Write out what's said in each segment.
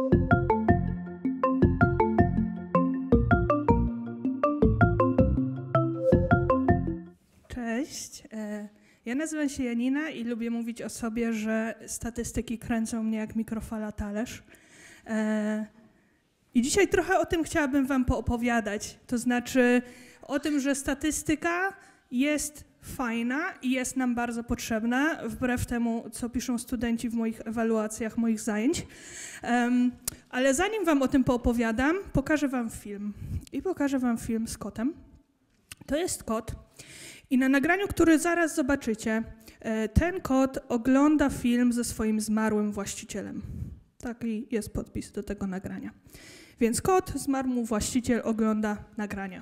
Cześć, ja nazywam się Janina i lubię mówić o sobie, że statystyki kręcą mnie jak mikrofala talerz. I dzisiaj trochę o tym chciałabym wam poopowiadać, to znaczy o tym, że statystyka jest fajna i jest nam bardzo potrzebna, wbrew temu, co piszą studenci w moich ewaluacjach moich zajęć. Ale zanim wam o tym poopowiadam, pokażę wam film. I pokażę wam film z kotem. To jest kot. I na nagraniu, który zaraz zobaczycie, ten kot ogląda film ze swoim zmarłym właścicielem. Taki jest podpis do tego nagrania. Więc kot, zmarł mu właściciel, ogląda nagrania.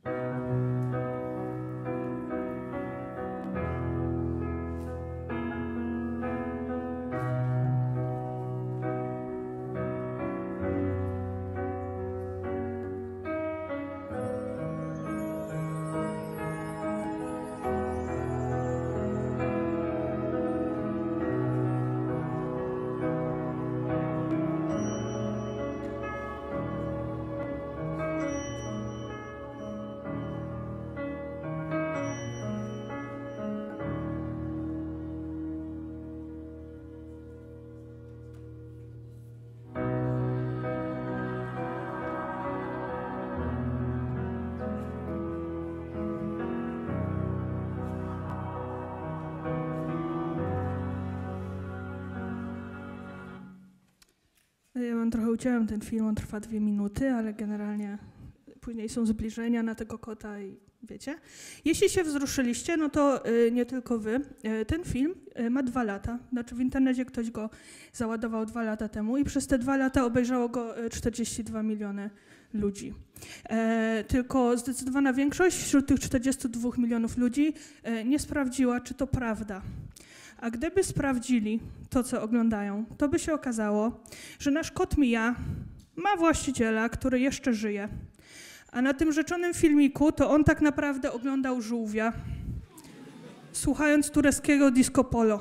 Ja wam trochę uciąłem ten film, on trwa 2 minuty, ale generalnie później są zbliżenia na tego kota i wiecie. Jeśli się wzruszyliście, no to nie tylko wy. Ten film ma 2 lata, znaczy w internecie ktoś go załadował 2 lata temu i przez te 2 lata obejrzało go 42 miliony ludzi. Tylko zdecydowana większość wśród tych 42 milionów ludzi nie sprawdziła, czy to prawda. A gdyby sprawdzili to, co oglądają, to by się okazało, że nasz kot Mija ma właściciela, który jeszcze żyje. A na tym rzeczonym filmiku to on tak naprawdę oglądał żółwia, słuchając tureckiego disco polo.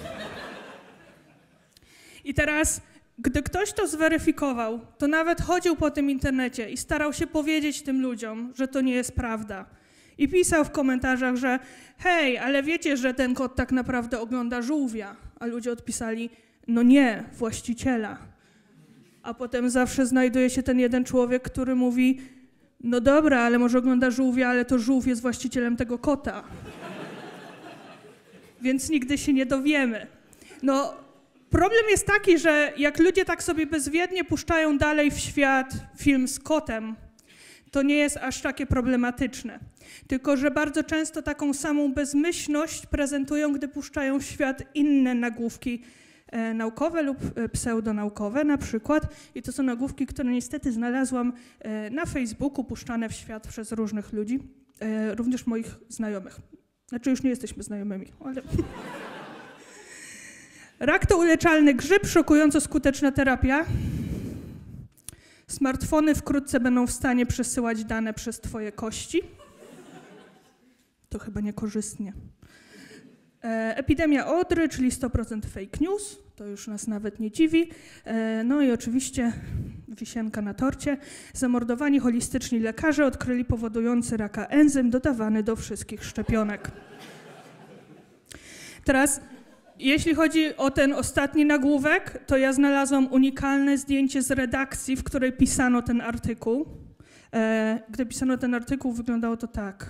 I teraz, gdy ktoś to zweryfikował, to nawet chodził po tym internecie i starał się powiedzieć tym ludziom, że to nie jest prawda. I pisał w komentarzach, że hej, ale wiecie, że ten kot tak naprawdę ogląda żółwia. A ludzie odpisali, no nie, właściciela. A potem zawsze znajduje się ten jeden człowiek, który mówi, no dobra, ale może ogląda żółwia, ale to żółw jest właścicielem tego kota. Więc nigdy się nie dowiemy. No, problem jest taki, że jak ludzie tak sobie bezwiednie puszczają dalej w świat film z kotem, to nie jest aż takie problematyczne. Tylko że bardzo często taką samą bezmyślność prezentują, gdy puszczają w świat inne nagłówki naukowe lub pseudonaukowe na przykład. I to są nagłówki, które niestety znalazłam na Facebooku, puszczane w świat przez różnych ludzi, również moich znajomych. Znaczy już nie jesteśmy znajomymi, ale... Rak to uleczalny grzyb, szokująco skuteczna terapia. Smartfony wkrótce będą w stanie przesyłać dane przez twoje kości. To chyba niekorzystnie. Epidemia odry, czyli 100% fake news. To już nas nawet nie dziwi. No i oczywiście wisienka na torcie. Zamordowani holistyczni lekarze odkryli powodujący raka enzym dodawany do wszystkich szczepionek. Teraz, jeśli chodzi o ten ostatni nagłówek, to ja znalazłam unikalne zdjęcie z redakcji, w której pisano ten artykuł. Gdy pisano ten artykuł, wyglądało to tak.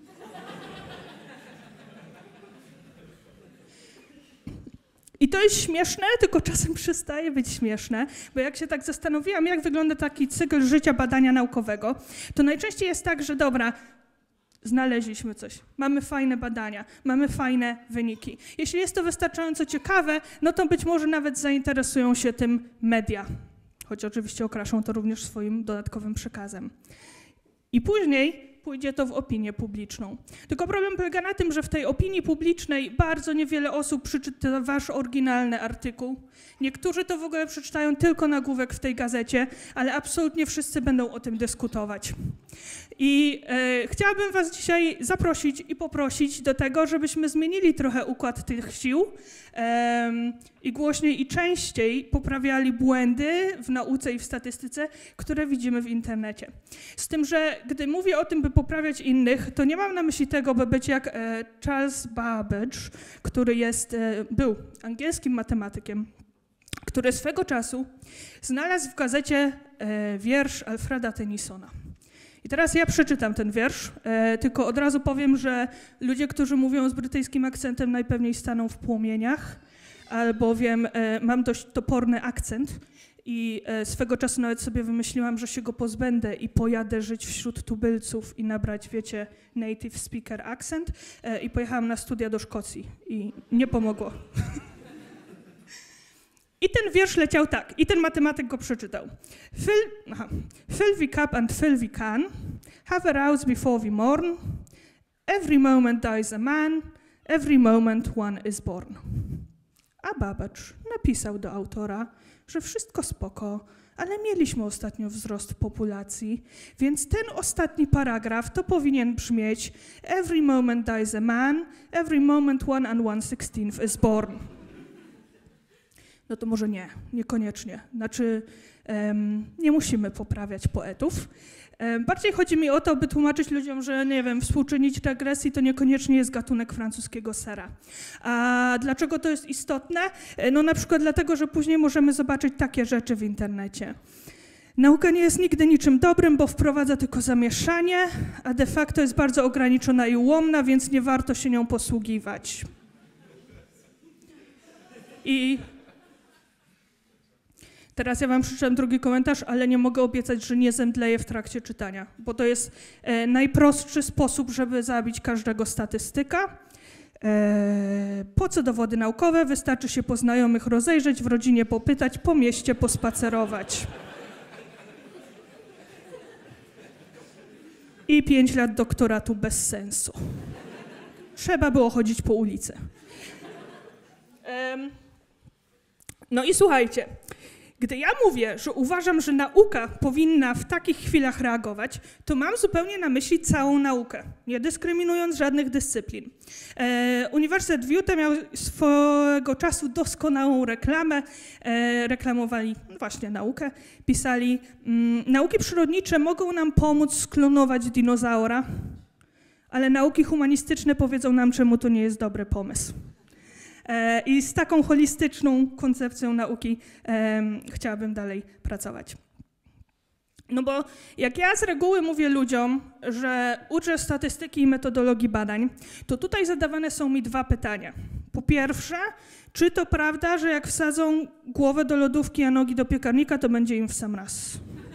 I to jest śmieszne, tylko czasem przestaje być śmieszne, bo jak się tak zastanowiłam, jak wygląda taki cykl życia badania naukowego, to najczęściej jest tak, że dobra, znaleźliśmy coś, mamy fajne badania, mamy fajne wyniki. Jeśli jest to wystarczająco ciekawe, no to być może nawet zainteresują się tym media, choć oczywiście okraszą to również swoim dodatkowym przekazem. I później pójdzie to w opinię publiczną. Tylko problem polega na tym, że w tej opinii publicznej bardzo niewiele osób przeczyta wasz oryginalny artykuł. Niektórzy to w ogóle przeczytają tylko nagłówek w tej gazecie, ale absolutnie wszyscy będą o tym dyskutować. I chciałabym was dzisiaj zaprosić i poprosić do tego, żebyśmy zmienili trochę układ tych sił i głośniej i częściej poprawiali błędy w nauce i w statystyce, które widzimy w internecie. Z tym, że gdy mówię o tym, by poprawiać innych, to nie mam na myśli tego, by być jak Charles Babbage, który był angielskim matematykiem, który swego czasu znalazł w gazecie wiersz Alfreda Tennysona. I teraz ja przeczytam ten wiersz, tylko od razu powiem, że ludzie, którzy mówią z brytyjskim akcentem, najpewniej staną w płomieniach, albowiem mam dość toporny akcent i swego czasu nawet sobie wymyśliłam, że się go pozbędę i pojadę żyć wśród tubylców i nabrać, wiecie, native speaker accent i pojechałam na studia do Szkocji i nie pomogło. I ten wiersz leciał tak, i ten matematyk go przeczytał. Fill we cup and fill we can, have a rouse before we morn, every moment dies a man, every moment one is born. A Babbage napisał do autora, że wszystko spoko, ale mieliśmy ostatnio wzrost populacji, więc ten ostatni paragraf to powinien brzmieć every moment dies a man, every moment 1/116 is born. No to może niekoniecznie. Znaczy, nie musimy poprawiać poetów. Bardziej chodzi mi o to, by tłumaczyć ludziom, że, nie wiem, współczynnik regresji to niekoniecznie jest gatunek francuskiego sera. A dlaczego to jest istotne? No na przykład dlatego, że później możemy zobaczyć takie rzeczy w internecie. Nauka nie jest nigdy niczym dobrym, bo wprowadza tylko zamieszanie, a de facto jest bardzo ograniczona i ułomna, więc nie warto się nią posługiwać. I teraz ja wam przeczytam drugi komentarz, ale nie mogę obiecać, że nie zemdleję w trakcie czytania, bo to jest najprostszy sposób, żeby zabić każdego statystyka. Po co dowody naukowe? Wystarczy się po znajomych rozejrzeć, w rodzinie popytać, po mieście pospacerować. I 5 lat doktoratu bez sensu. Trzeba było chodzić po ulicy. No i słuchajcie. Gdy ja mówię, że uważam, że nauka powinna w takich chwilach reagować, to mam zupełnie na myśli całą naukę, nie dyskryminując żadnych dyscyplin. Uniwersytet w Utah miał swego czasu doskonałą reklamę, reklamowali właśnie naukę, pisali: nauki przyrodnicze mogą nam pomóc sklonować dinozaura, ale nauki humanistyczne powiedzą nam, czemu to nie jest dobry pomysł. I z taką holistyczną koncepcją nauki chciałabym dalej pracować. No bo jak ja z reguły mówię ludziom, że uczę statystyki i metodologii badań, to tutaj zadawane są mi 2 pytania. Po pierwsze, czy to prawda, że jak wsadzą głowę do lodówki, a nogi do piekarnika, to będzie im w sam raz?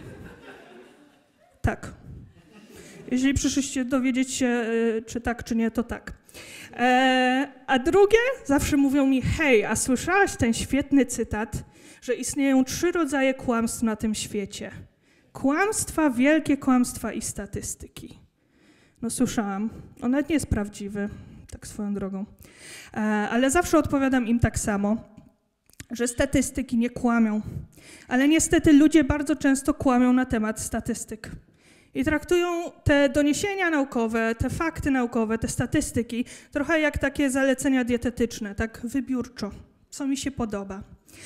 Tak. Jeżeli przyszliście dowiedzieć się, czy tak, czy nie, to tak. A drugie, zawsze mówią mi: hej, a słyszałaś ten świetny cytat, że istnieją 3 rodzaje kłamstw na tym świecie? Kłamstwa, wielkie kłamstwa i statystyki. No słyszałam, on nawet nie jest prawdziwy, tak swoją drogą. Ale zawsze odpowiadam im tak samo, że statystyki nie kłamią. Ale niestety ludzie bardzo często kłamią na temat statystyk. I traktują te doniesienia naukowe, te fakty naukowe, te statystyki trochę jak takie zalecenia dietetyczne, tak wybiórczo, co mi się podoba.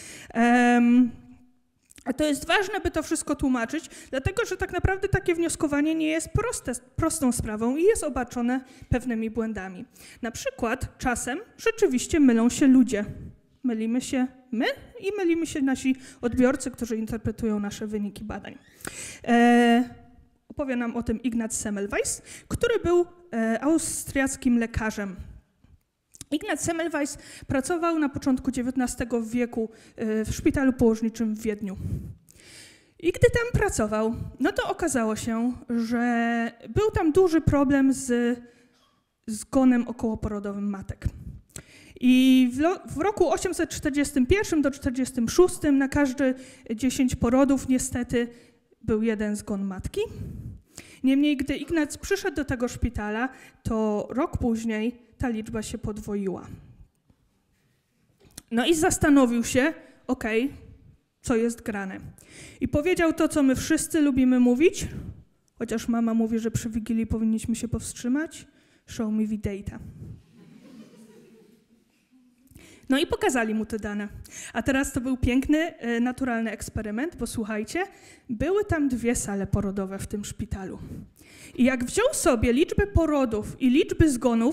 A to jest ważne, by to wszystko tłumaczyć, dlatego że tak naprawdę takie wnioskowanie nie jest prostą sprawą i jest obarczone pewnymi błędami. Na przykład czasem rzeczywiście mylą się ludzie. Mylimy się my i mylimy się nasi odbiorcy, którzy interpretują nasze wyniki badań. Opowie nam o tym Ignaz Semmelweis, który był austriackim lekarzem. Ignaz Semmelweis pracował na początku XIX wieku w szpitalu położniczym w Wiedniu. I gdy tam pracował, no to okazało się, że był tam duży problem z zgonem okołoporodowym matek. I w roku 841 do 46 na każde 10 porodów niestety był 1 zgon matki. Niemniej, gdy Ignacy przyszedł do tego szpitala, to rok później ta liczba się podwoiła. No i zastanowił się, okej, co jest grane. I powiedział to, co my wszyscy lubimy mówić, chociaż mama mówi, że przy Wigilii powinniśmy się powstrzymać. Show me the data. No i pokazali mu te dane. A teraz to był piękny, naturalny eksperyment, bo słuchajcie, były tam 2 sale porodowe w tym szpitalu. I jak wziął sobie liczbę porodów i liczby zgonów,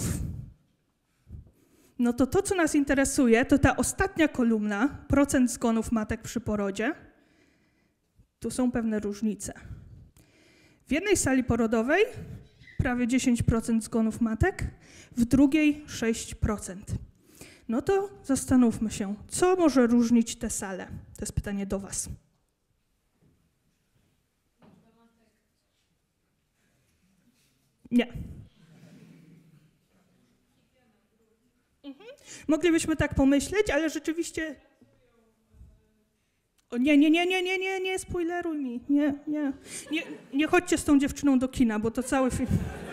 no to, co nas interesuje, to ta ostatnia kolumna, procent zgonów matek przy porodzie. Tu są pewne różnice. W jednej sali porodowej prawie 10% zgonów matek, w drugiej 6%. No to zastanówmy się, co może różnić te sale? To jest pytanie do was. Nie. Moglibyśmy tak pomyśleć, ale rzeczywiście... O, nie, spoileruj mi. Nie chodźcie z tą dziewczyną do kina, bo to cały film...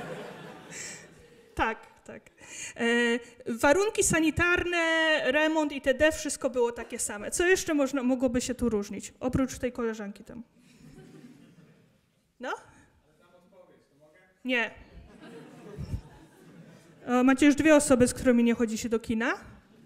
Tak. Warunki sanitarne, remont itd. Wszystko było takie same. Co jeszcze mogłoby się tu różnić? Oprócz tej koleżanki tam. No? Nie. O, macie już 2 osoby, z którymi nie chodzi się do kina?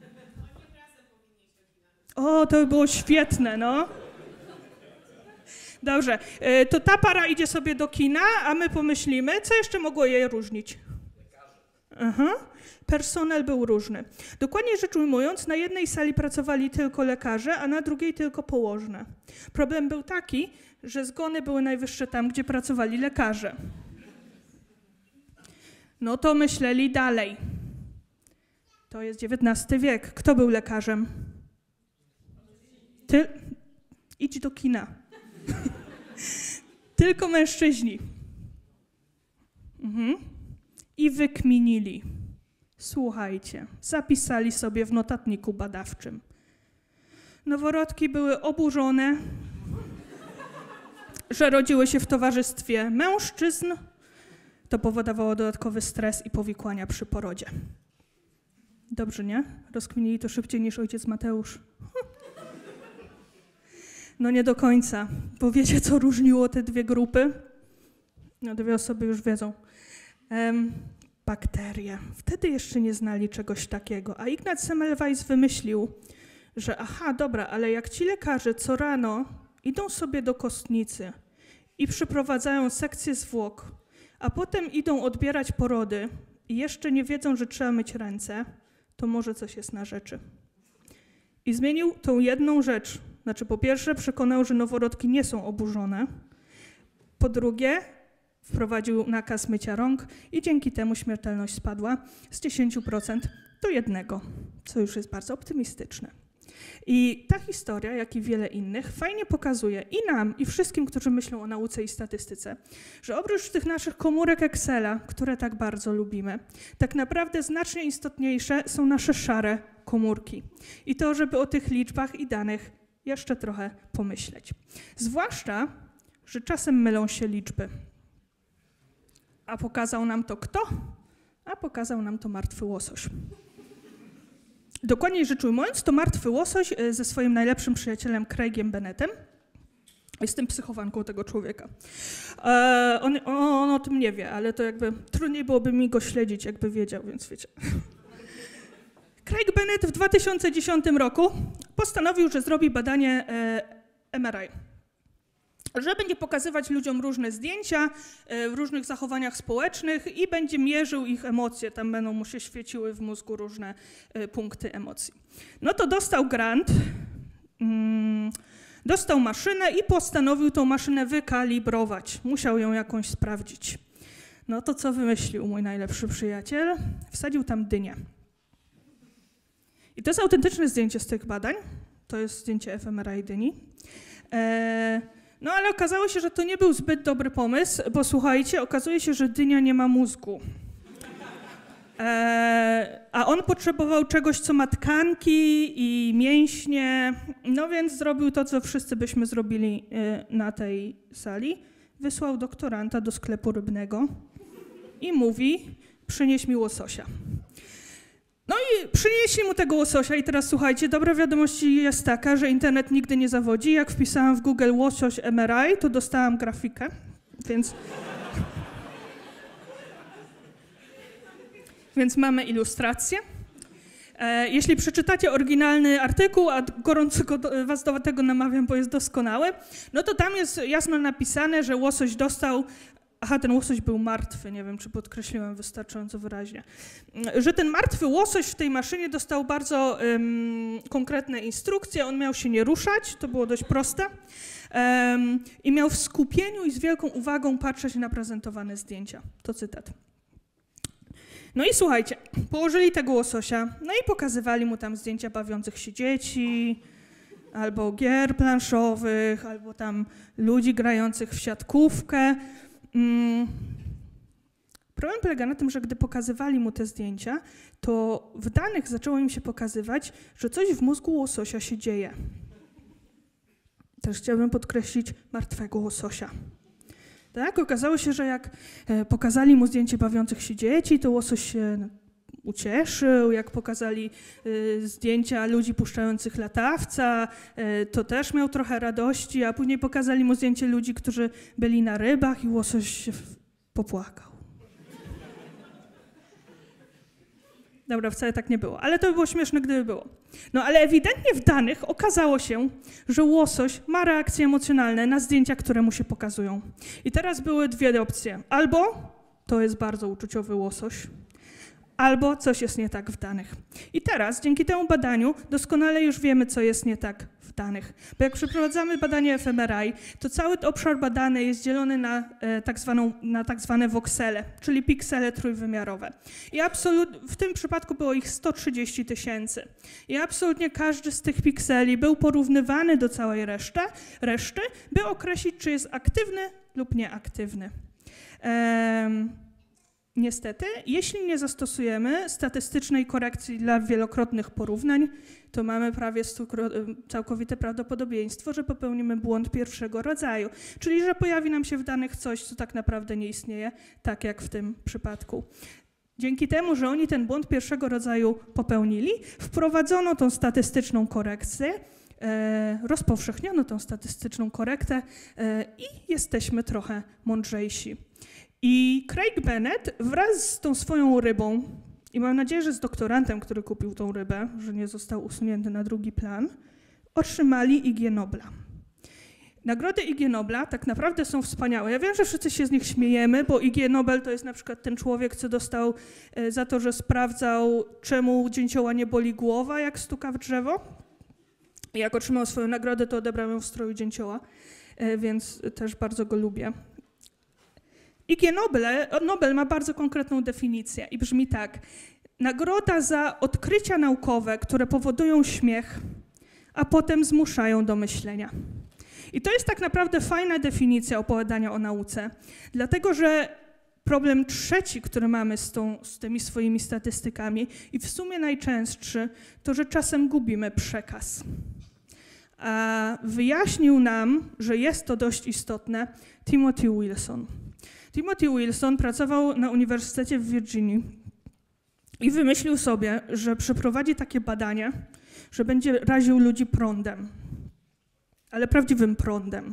O, to by było świetne, no. Dobrze, to ta para idzie sobie do kina, a my pomyślimy, co jeszcze mogło je różnić? Aha. Personel był różny. Dokładnie rzecz ujmując, na jednej sali pracowali tylko lekarze, a na drugiej tylko położne. Problem był taki, że zgony były najwyższe tam, gdzie pracowali lekarze. No to myśleli dalej. To jest XIX wiek. Kto był lekarzem? Idź do kina. Tylko mężczyźni. I wykminili. Słuchajcie, zapisali sobie w notatniku badawczym. Noworodki były oburzone, że rodziły się w towarzystwie mężczyzn. To powodowało dodatkowy stres i powikłania przy porodzie. Dobrze, nie? Rozkminili to szybciej niż ojciec Mateusz. No nie do końca, bo wiecie, co różniło te 2 grupy? No 2 osoby już wiedzą. Bakterie. Wtedy jeszcze nie znali czegoś takiego. A Ignaz Semmelweis wymyślił, że dobra, ale jak ci lekarze co rano idą sobie do kostnicy i przeprowadzają sekcję zwłok, a potem idą odbierać porody i jeszcze nie wiedzą, że trzeba myć ręce, to może coś jest na rzeczy. I zmienił tą jedną rzecz. Znaczy, po pierwsze przekonał, że noworodki nie są oburzone. Po drugie, wprowadził nakaz mycia rąk i dzięki temu śmiertelność spadła z 10% do 1%, co już jest bardzo optymistyczne. I ta historia, jak i wiele innych, fajnie pokazuje i nam, i wszystkim, którzy myślą o nauce i statystyce, że oprócz tych naszych komórek Excela, które tak bardzo lubimy, tak naprawdę znacznie istotniejsze są nasze szare komórki. I to, żeby o tych liczbach i danych jeszcze trochę pomyśleć. Zwłaszcza, że czasem mylą się liczby. A pokazał nam to kto? A pokazał nam to martwy łosoś. Dokładniej rzecz ujmując, to martwy łosoś ze swoim najlepszym przyjacielem Craigiem Bennettem. Jestem psychowanką tego człowieka. On o tym nie wie, ale to jakby trudniej byłoby mi go śledzić, jakby wiedział, więc wiecie. Craig Bennett w 2010 roku postanowił, że zrobi badanie MRI. Że będzie pokazywać ludziom różne zdjęcia w różnych zachowaniach społecznych i będzie mierzył ich emocje. Tam będą mu się świeciły w mózgu różne punkty emocji. No to dostał grant, dostał maszynę i postanowił tą maszynę wykalibrować. Musiał ją jakąś sprawdzić. No to co wymyślił mój najlepszy przyjaciel? Wsadził tam dynię. I to jest autentyczne zdjęcie z tych badań. To jest zdjęcie fMRI dyni. No ale okazało się, że to nie był zbyt dobry pomysł, bo słuchajcie, okazuje się, że dynia nie ma mózgu. A on potrzebował czegoś, co ma tkanki i mięśnie, no więc zrobił to, co wszyscy byśmy zrobili na tej sali. wysłał doktoranta do sklepu rybnego i mówi, przynieś mi łososia. No i przynieśli mu tego łososia i teraz słuchajcie, dobra wiadomość jest taka, że internet nigdy nie zawodzi. Jak wpisałam w Google łosoś MRI, to dostałam grafikę, więc mamy ilustrację. Jeśli przeczytacie oryginalny artykuł, a gorąco was do tego namawiam, bo jest doskonały, no to tam jest jasno napisane, że łosoś dostał, ten łosoś był martwy, nie wiem, czy podkreśliłem wystarczająco wyraźnie, że ten martwy łosoś w tej maszynie dostał bardzo konkretne instrukcje, on miał się nie ruszać, to było dość proste, i miał w skupieniu i z wielką uwagą patrzeć na prezentowane zdjęcia. To cytat. No i słuchajcie, położyli tego łososia, no i pokazywali mu tam zdjęcia bawiących się dzieci, albo gier planszowych, albo tam ludzi grających w siatkówkę. Problem polega na tym, że gdy pokazywali mu te zdjęcia, to w danych zaczęło im się pokazywać, że coś w mózgu łososia się dzieje. Też chciałabym podkreślić martwego łososia. Tak, okazało się, że jak pokazali mu zdjęcie bawiących się dzieci, to łosoś się ucieszył. Jak pokazali zdjęcia ludzi puszczających latawca, to też miał trochę radości, a później pokazali mu zdjęcie ludzi, którzy byli na rybach i łosoś się popłakał. Dobra, wcale tak nie było, ale to by było śmieszne, gdyby było. No ale ewidentnie w danych okazało się, że łosoś ma reakcje emocjonalne na zdjęcia, które mu się pokazują. I teraz były dwie opcje. Albo to jest bardzo uczuciowy łosoś, albo coś jest nie tak w danych. I teraz, dzięki temu badaniu, doskonale już wiemy, co jest nie tak w danych. Bo jak przeprowadzamy badanie fMRI, to cały obszar badany jest dzielony na tak zwane voxele, czyli piksele trójwymiarowe. I w tym przypadku było ich 130 000. I absolutnie każdy z tych pikseli był porównywany do całej reszty, by określić, czy jest aktywny lub nieaktywny. Niestety, jeśli nie zastosujemy statystycznej korekcji dla wielokrotnych porównań, to mamy prawie całkowite prawdopodobieństwo, że popełnimy błąd pierwszego rodzaju, czyli że pojawi nam się w danych coś, co tak naprawdę nie istnieje, tak jak w tym przypadku. Dzięki temu, że oni ten błąd pierwszego rodzaju popełnili, wprowadzono tą statystyczną korekcję, rozpowszechniono tą statystyczną korektę i jesteśmy trochę mądrzejsi. I Craig Bennett wraz z tą swoją rybą, i mam nadzieję, że z doktorantem, który kupił tą rybę, że nie został usunięty na drugi plan, otrzymali IG Nobla. Nagrody IG Nobla tak naprawdę są wspaniałe. Ja wiem, że wszyscy się z nich śmiejemy, bo IG Nobel to jest na przykład ten człowiek, co dostał za to, że sprawdzał, czemu dzięcioła nie boli głowa, jak stuka w drzewo. I jak otrzymał swoją nagrodę, to odebrał ją w stroju dzięcioła, więc też bardzo go lubię. IG Nobel ma bardzo konkretną definicję i brzmi tak. Nagroda za odkrycia naukowe, które powodują śmiech, a potem zmuszają do myślenia. I to jest tak naprawdę fajna definicja opowiadania o nauce, dlatego że problem trzeci, który mamy z tymi swoimi statystykami i w sumie najczęstszy, to że czasem gubimy przekaz. A wyjaśnił nam, że jest to dość istotne, Timothy Wilson. Timothy Wilson pracował na Uniwersytecie w Virginii i wymyślił sobie, że przeprowadzi takie badanie, że będzie raził ludzi prądem, ale prawdziwym prądem.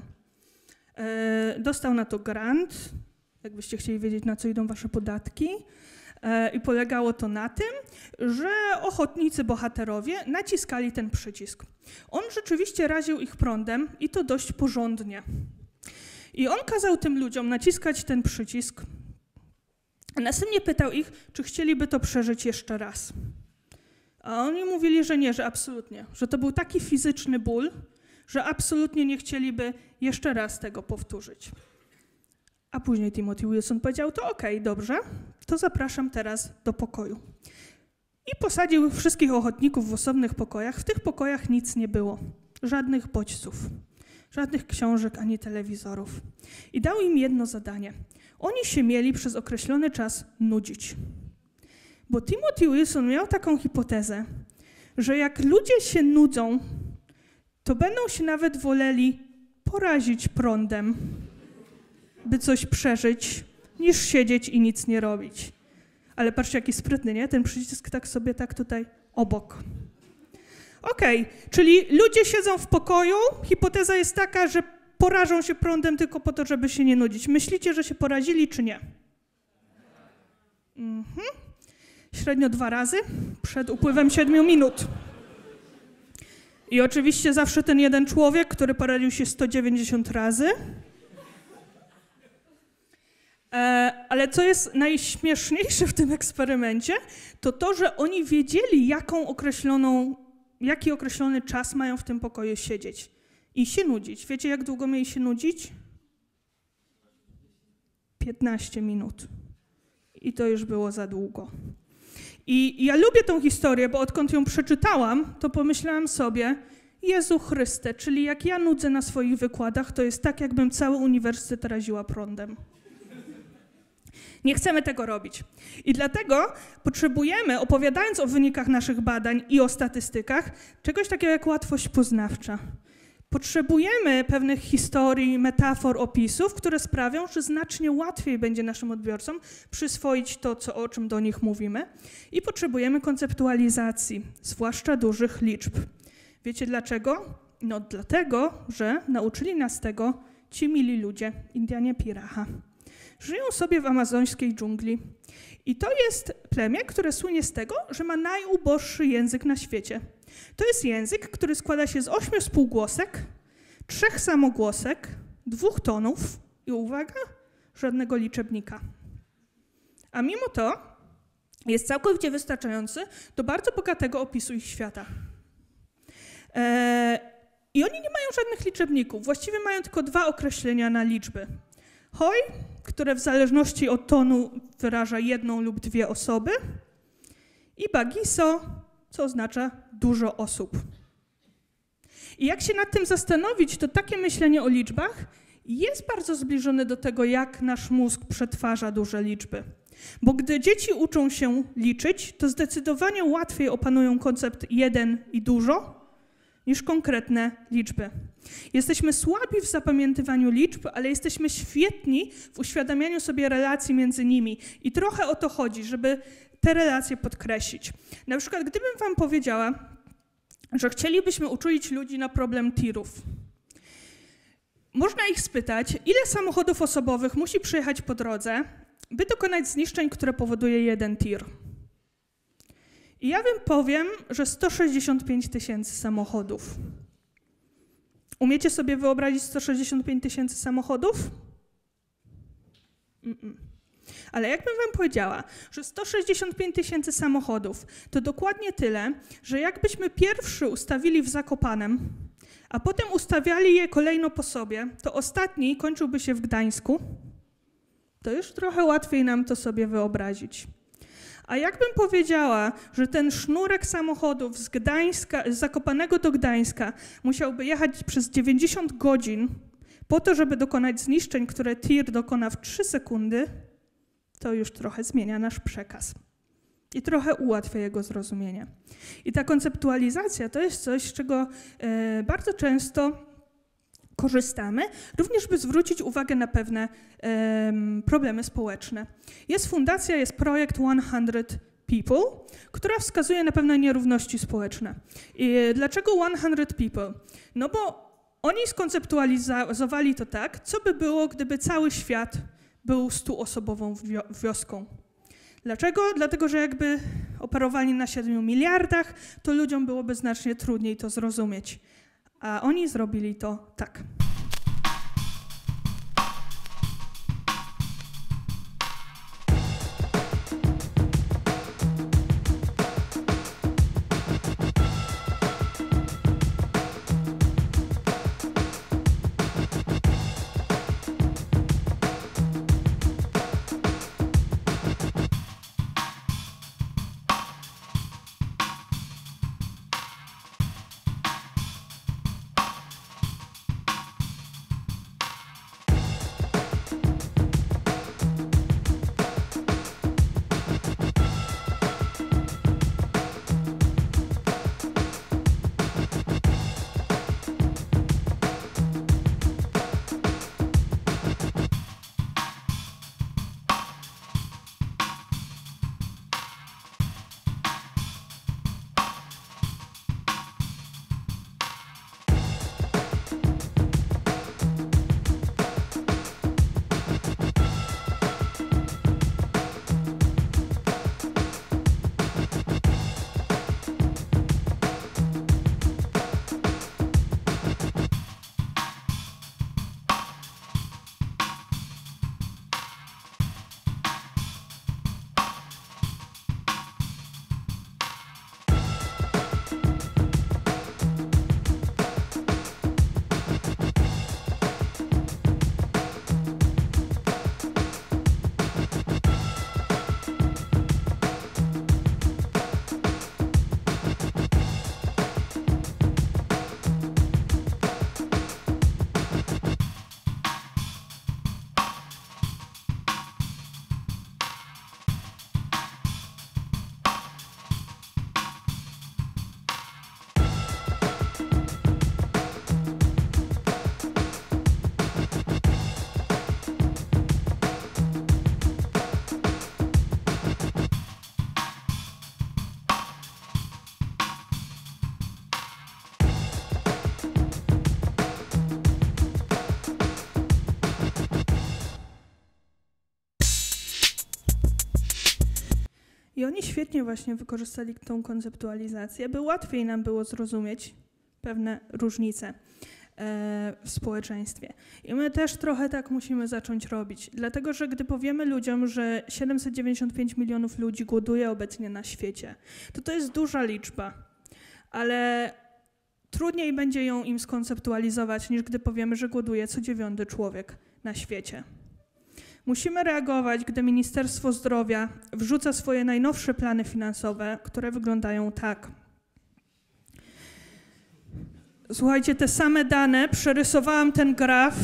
Dostał na to grant, jakbyście chcieli wiedzieć, na co idą wasze podatki, i polegało to na tym, że ochotnicy, bohaterowie naciskali ten przycisk. On rzeczywiście raził ich prądem i to dość porządnie. I on kazał tym ludziom naciskać ten przycisk, a następnie pytał ich, czy chcieliby to przeżyć jeszcze raz. A oni mówili, że nie, że absolutnie, że to był taki fizyczny ból, że absolutnie nie chcieliby jeszcze raz tego powtórzyć. A później Timothy Wilson powiedział, to okej, dobrze, to zapraszam teraz do pokoju. I posadził wszystkich ochotników w osobnych pokojach. W tych pokojach nic nie było, żadnych bodźców. Żadnych książek ani telewizorów. I dał im jedno zadanie. Oni się mieli przez określony czas nudzić. Bo Timothy Wilson miał taką hipotezę, że jak ludzie się nudzą, to będą się nawet woleli porazić prądem. by coś przeżyć, niż siedzieć i nic nie robić. Ale patrzcie, jaki sprytny, nie? Ten przycisk tak sobie tak tutaj obok. Okej, czyli ludzie siedzą w pokoju, hipoteza jest taka, że porażą się prądem tylko po to, żeby się nie nudzić. Myślicie, że się porazili, czy nie? Średnio 2 razy przed upływem 7 minut. I oczywiście zawsze ten jeden człowiek, który poradził się 190 razy. Ale co jest najśmieszniejsze w tym eksperymencie, to to, że oni wiedzieli, jaki określony czas mają w tym pokoju siedzieć i się nudzić. Wiecie, jak długo mieli się nudzić? 15 minut. I to już było za długo. I ja lubię tą historię, bo odkąd ją przeczytałam, to pomyślałam sobie, Jezu Chryste, czyli jak ja nudzę na swoich wykładach, to jest tak, jakbym cały uniwersytet raziła prądem. Nie chcemy tego robić. I dlatego potrzebujemy, opowiadając o wynikach naszych badań i o statystykach, czegoś takiego jak łatwość poznawcza. Potrzebujemy pewnych historii, metafor, opisów, które sprawią, że znacznie łatwiej będzie naszym odbiorcom przyswoić to, o czym do nich mówimy. I potrzebujemy konceptualizacji, zwłaszcza dużych liczb. Wiecie dlaczego? No dlatego, że nauczyli nas tego ci mili ludzie, Indianie Piraha. Żyją sobie w amazońskiej dżungli i to jest plemię, które słynie z tego, że ma najuboższy język na świecie. To jest język, który składa się z 8 spółgłosek, 3 samogłosek, 2 tonów i uwaga, żadnego liczebnika. A mimo to jest całkowicie wystarczający do bardzo bogatego opisu ich świata. I oni nie mają żadnych liczebników, właściwie mają tylko 2 określenia na liczby. Hoj, które w zależności od tonu wyraża 1 lub 2 osoby, i bagiso, co oznacza dużo osób. I jak się nad tym zastanowić, to takie myślenie o liczbach jest bardzo zbliżone do tego, jak nasz mózg przetwarza duże liczby. Bo gdy dzieci uczą się liczyć, to zdecydowanie łatwiej opanują koncept 1 i dużo, niż konkretne liczby. Jesteśmy słabi w zapamiętywaniu liczb, ale jesteśmy świetni w uświadamianiu sobie relacji między nimi. I trochę o to chodzi, żeby te relacje podkreślić. Na przykład, gdybym wam powiedziała, że chcielibyśmy uczulić ludzi na problem tirów. Można ich spytać, ile samochodów osobowych musi przejechać po drodze, by dokonać zniszczeń, które powoduje 1 tir. I ja wam powiem, że 165 000 samochodów. Umiecie sobie wyobrazić 165 000 samochodów? Ale jakbym wam powiedziała, że 165 000 samochodów to dokładnie tyle, że jakbyśmy pierwszy ustawili w Zakopanem, a potem ustawiali je kolejno po sobie, to ostatni kończyłby się w Gdańsku, to już trochę łatwiej nam to sobie wyobrazić. A jakbym powiedziała, że ten sznurek samochodów z Zakopanego do Gdańska musiałby jechać przez 90 godzin po to, żeby dokonać zniszczeń, które tir dokona w 3 sekundy, to już trochę zmienia nasz przekaz i trochę ułatwia jego zrozumienie. I ta konceptualizacja to jest coś, z czego bardzo często korzystamy, również by zwrócić uwagę na pewne problemy społeczne. Jest fundacja, jest projekt 100 People, która wskazuje na pewne nierówności społeczne. I dlaczego 100 People? No bo oni skonceptualizowali to tak, co by było, gdyby cały świat był 100-osobową wioską. Dlaczego? Dlatego, że jakby operowali na 7 miliardach, to ludziom byłoby znacznie trudniej to zrozumieć. A oni zrobili to tak. I oni świetnie właśnie wykorzystali tą konceptualizację, by łatwiej nam było zrozumieć pewne różnice w społeczeństwie. I my też trochę tak musimy zacząć robić, dlatego że gdy powiemy ludziom, że 795 milionów ludzi głoduje obecnie na świecie, to jest duża liczba, ale trudniej będzie ją im skonceptualizować, niż gdy powiemy, że głoduje co 9. człowiek na świecie. Musimy reagować, gdy Ministerstwo Zdrowia wrzuca swoje najnowsze plany finansowe, które wyglądają tak. Słuchajcie, te same dane, przerysowałam ten graf.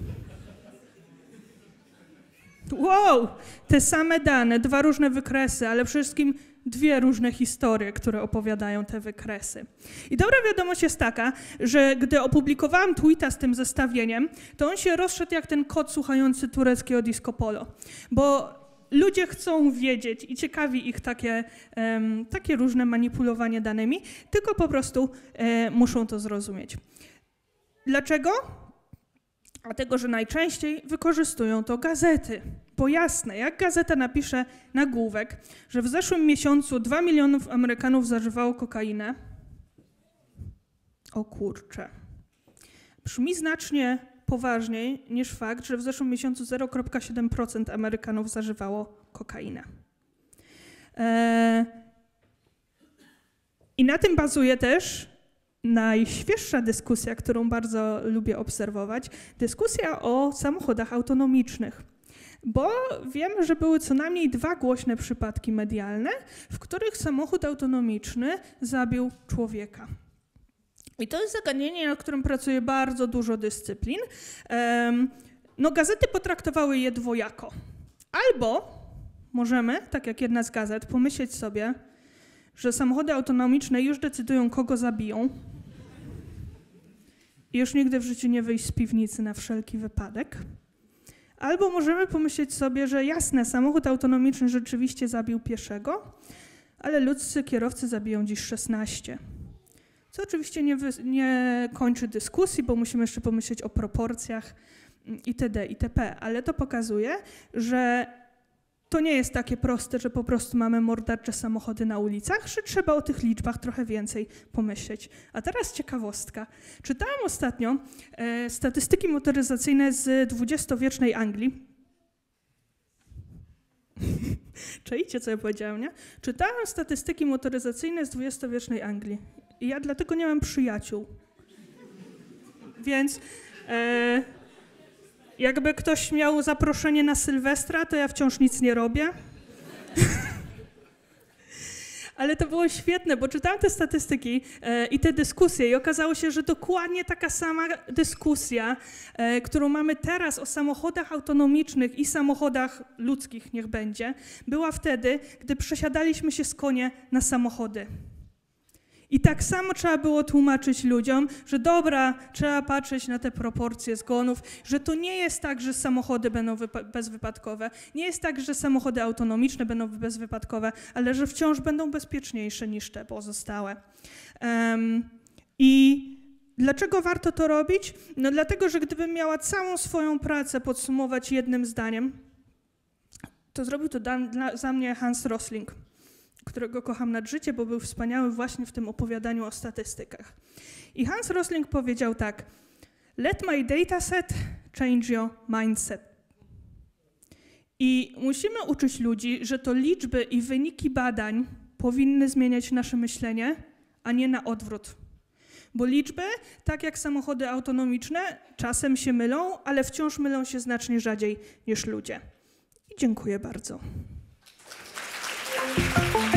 Wow! Te same dane, 2 różne wykresy, ale przede wszystkim 2 różne historie, które opowiadają te wykresy. I dobra wiadomość jest taka, że gdy opublikowałam tweeta z tym zestawieniem, to on się rozszedł jak ten kot słuchający tureckiego disco polo, bo ludzie chcą wiedzieć i ciekawi ich takie różne manipulowanie danymi, tylko po prostu muszą to zrozumieć. Dlaczego? Dlatego, że najczęściej wykorzystują to gazety. Bo jasne, jak gazeta napisze nagłówek, że w zeszłym miesiącu 2 milionów Amerykanów zażywało kokainę, o kurczę, brzmi znacznie poważniej niż fakt, że w zeszłym miesiącu 0,7% Amerykanów zażywało kokainę. I na tym bazuje też najświeższa dyskusja, którą bardzo lubię obserwować, dyskusja o samochodach autonomicznych. Bo wiem, że były co najmniej 2 głośne przypadki medialne, w których samochód autonomiczny zabił człowieka. I to jest zagadnienie, nad którym pracuje bardzo dużo dyscyplin. Gazety potraktowały je dwojako. Albo możemy, tak jak jedna z gazet, pomyśleć sobie, że samochody autonomiczne już decydują, kogo zabiją. I już nigdy w życiu nie wyjść z piwnicy na wszelki wypadek. Albo możemy pomyśleć sobie, że jasne, samochód autonomiczny rzeczywiście zabił pieszego, ale ludzcy kierowcy zabiją dziś 16. Co oczywiście nie kończy dyskusji, bo musimy jeszcze pomyśleć o proporcjach itd. itp. Ale to pokazuje, że to nie jest takie proste, że po prostu mamy mordercze samochody na ulicach, że trzeba o tych liczbach trochę więcej pomyśleć. A teraz ciekawostka. Czytałam ostatnio statystyki motoryzacyjne z XX-wiecznej Anglii. Czaicie, co ja powiedziałam, nie? Czytałam statystyki motoryzacyjne z XX-wiecznej Anglii. I ja dlatego nie mam przyjaciół. Więc jakby ktoś miał zaproszenie na Sylwestra, to ja wciąż nic nie robię. Ale to było świetne, bo czytałam te statystyki i te dyskusje i okazało się, że dokładnie taka sama dyskusja, którą mamy teraz o samochodach autonomicznych i samochodach ludzkich, niech będzie, była wtedy, gdy przesiadaliśmy się z konia na samochody. I tak samo trzeba było tłumaczyć ludziom, że dobra, trzeba patrzeć na te proporcje zgonów, że to nie jest tak, że samochody będą bezwypadkowe, nie jest tak, że samochody autonomiczne będą bezwypadkowe, ale że wciąż będą bezpieczniejsze niż te pozostałe. I dlaczego warto to robić? No dlatego, że gdybym miała całą swoją pracę podsumować jednym zdaniem, to zrobił to za mnie Hans Rosling, którego kocham nad życie, bo był wspaniały właśnie w tym opowiadaniu o statystykach. I Hans Rosling powiedział tak: "Let my dataset change your mindset". I musimy uczyć ludzi, że to liczby i wyniki badań powinny zmieniać nasze myślenie, a nie na odwrót. Bo liczby, tak jak samochody autonomiczne, czasem się mylą, ale wciąż mylą się znacznie rzadziej niż ludzie. I dziękuję bardzo.